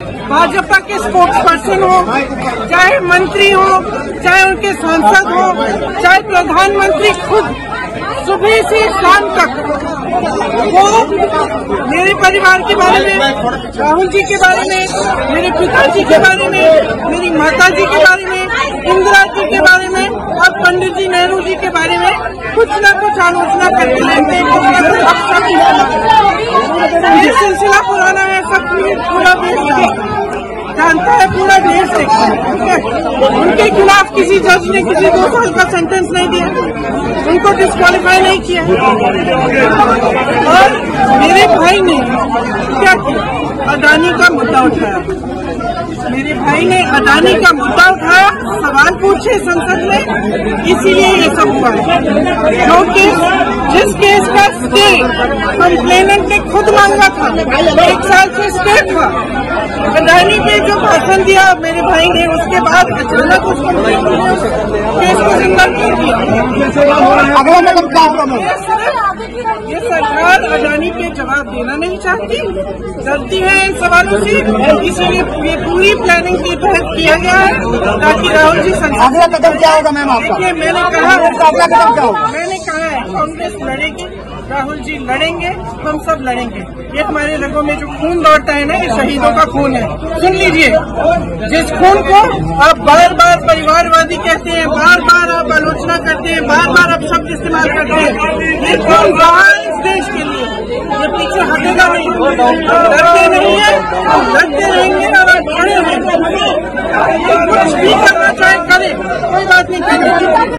भाजपा के sports person हो, चाहे मंत्री हो, चाहे उनके सांसद हो, चाहे प्रधानमंत्री खुद सुबह से शाम तक वो मेरे परिवार के बारे में, राहुल जी के बारे में, मेरे पिताजी के बारे में, मेरी माता जी के बारे में, इंदिरा जी के बारे में और पंडित जी नेहरू जी के बारे में कुछ न कुछ आलोचना करते रहते हैं, कुछ न कुछ ये सिलसिला पुराना है, सब पूरा देश जानता है, पूरा देश देखता है। उनके खिलाफ किसी जज ने किसी 2 साल का सेंटेंस नहीं दिया, उनको डिस्क्वालीफाई नहीं किया। और मेरे भाई ने क्या किया, अडानी का मुद्दा उठाया। मेरे भाई ने अडानी का मुद्दा उठाया, सवाल पूछे संसद में, इसीलिए ये सब हुआ है। क्योंकि जिस केस का स्टे कंप्लेनेंट ने खुद मांगा था, 1 साल से स्टे था, अडानी पे जो भाषण दिया मेरे भाई ने, उसके बाद अचानक उस केस को जिंदा कर दिया। ये सरकार अडानी पे जवाब देना नहीं चाहती, डरती है इन सवालों से, इसीलिए ये पूरी प्लानिंग के तहत किया गया है ताकि राहुल जी अगला कदम क्या होगा मैम आपका? मैंने कहा अगला कदम क्या होगा? मैंने कहा है कांग्रेस लड़ेगी, राहुल जी लड़ेंगे, हम सब लड़ेंगे। ये हमारे रगों में जो खून दौड़ता है ना, ये शहीदों का खून है। सुन लीजिए, जिस खून को आप बार बार परिवारवादी कहते हैं, बार बार आप आलोचना करते हैं, बार बार आप शब्द इस्तेमाल करते हैं, ये खून रहा है इस देश के लिए, ये पीछे हटेगा नहीं, डरते नहीं है, हम लड़ते रहेंगे और खड़े रहेंगे। कुछ भी करना चाहे करें, कोई बात नहीं करेंगे।